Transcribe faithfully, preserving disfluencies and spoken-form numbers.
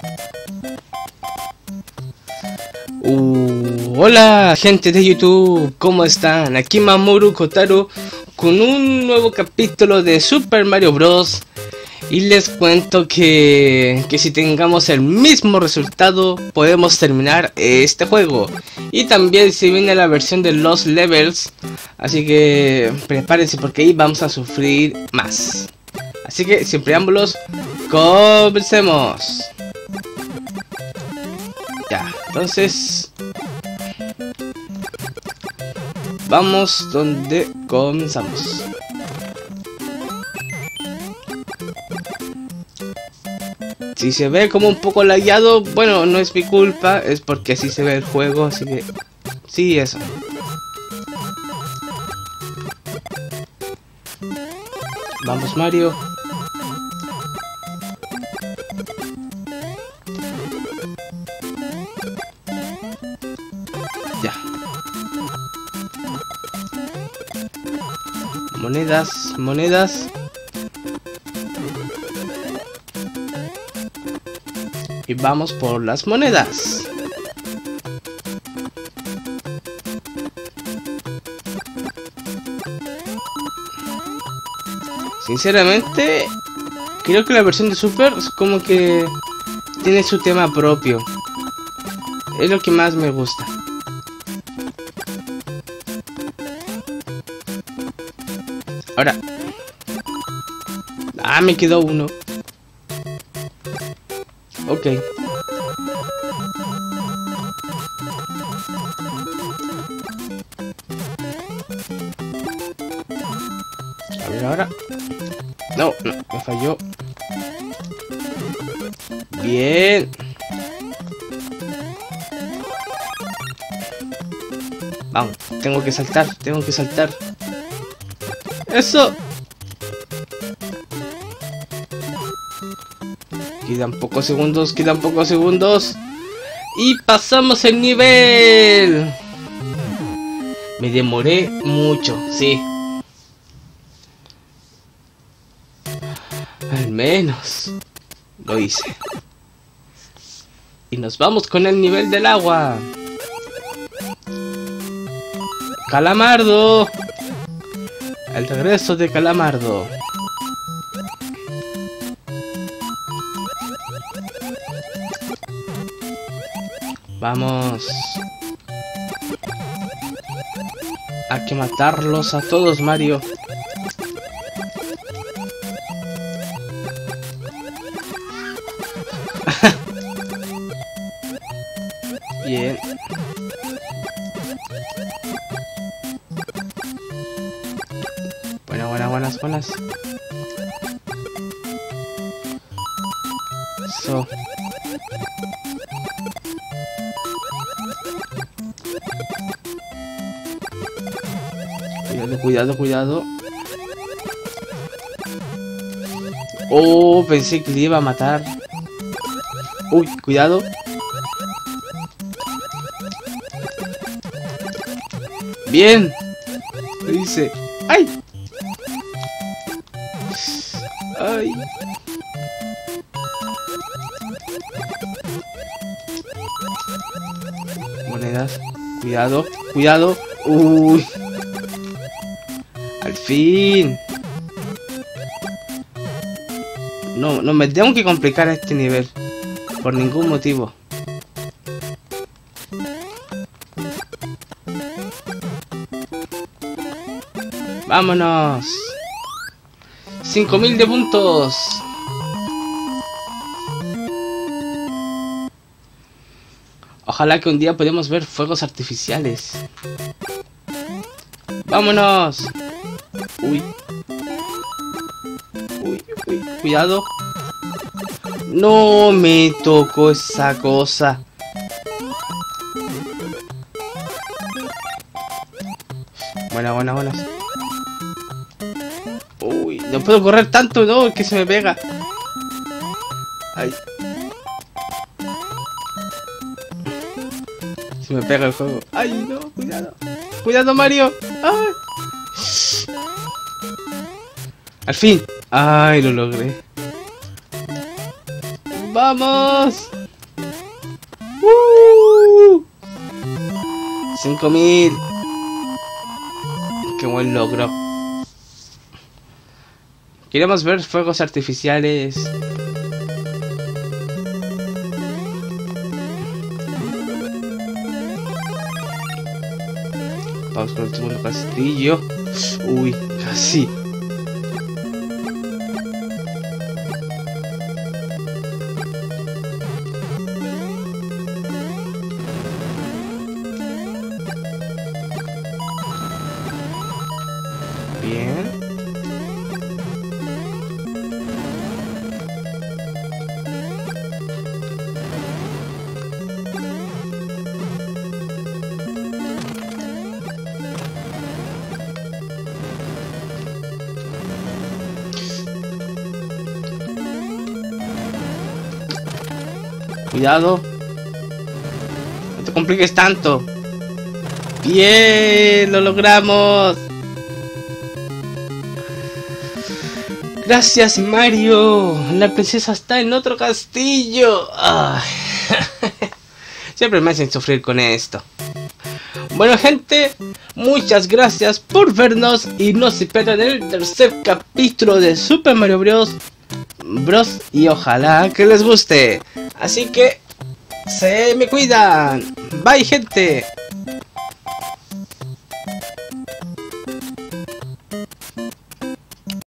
Uh, hola gente de YouTube, ¿cómo están? Aquí Mamoru Kotaro con un nuevo capítulo de Super Mario Bros. Y les cuento que, que si tengamos el mismo resultado podemos terminar este juego. Y también se viene la versión de los levels, así que prepárense porque ahí vamos a sufrir más. Así que sin preámbulos, comencemos. Ya, entonces vamos donde comenzamos. Si se ve como un poco lagueado, bueno, no es mi culpa, es porque así se ve el juego, así que sí, eso. Vamos, Mario. Ya. Monedas, monedas. Y vamos por las monedas. Sinceramente, creo que la versión de Super es como que tiene su tema propio. Es lo que más me gusta. Ahora. Ah, me quedó uno. Ok. A ver ahora. No, no, me falló. Bien. Vamos, tengo que saltar, tengo que saltar. Eso. Quedan pocos segundos, quedan pocos segundos. Y pasamos el nivel. Me demoré mucho, sí. Al menos lo hice. Y nos vamos con el nivel del agua. Calamardo. El regreso de Calamardo. Vamos. Hay que matarlos a todos, Mario. Bien. Buenas, buenas, buenas, buenas. Eso. Cuidado, cuidado, cuidado. Oh, pensé que le iba a matar. Uy, cuidado. Bien. Le dice. ¡Ay! ¡Ay! Monedas. Cuidado, cuidado. Uy. Al fin. No, no me tengo que complicar a este nivel. Por ningún motivo. Vámonos. cinco mil de puntos. Ojalá que un día podamos ver fuegos artificiales. Vámonos. Uy. Uy, uy, cuidado. No me tocó esa cosa. Buena, buena, buenas. Uy, no puedo correr tanto, no, que se me pega. Ay. Se me pega el juego. Ay, no, cuidado. Cuidado, Mario. Ay. Al fin. Ay, lo logré. ¡Vamos! ¡Uh! cinco mil. ¡Qué buen logro! Queremos ver fuegos artificiales. Vamos con el segundo castillo. Uy, casi. Bien. Cuidado. No te compliques tanto. Bien, lo logramos. Gracias, Mario. La princesa está en otro castillo. Ay. Siempre me hacen sufrir con esto. Bueno, gente, muchas gracias por vernos y no se pierdan el tercer capítulo de Super Mario Bros. Bros. Y ojalá que les guste. Así que se me cuidan. Bye, gente.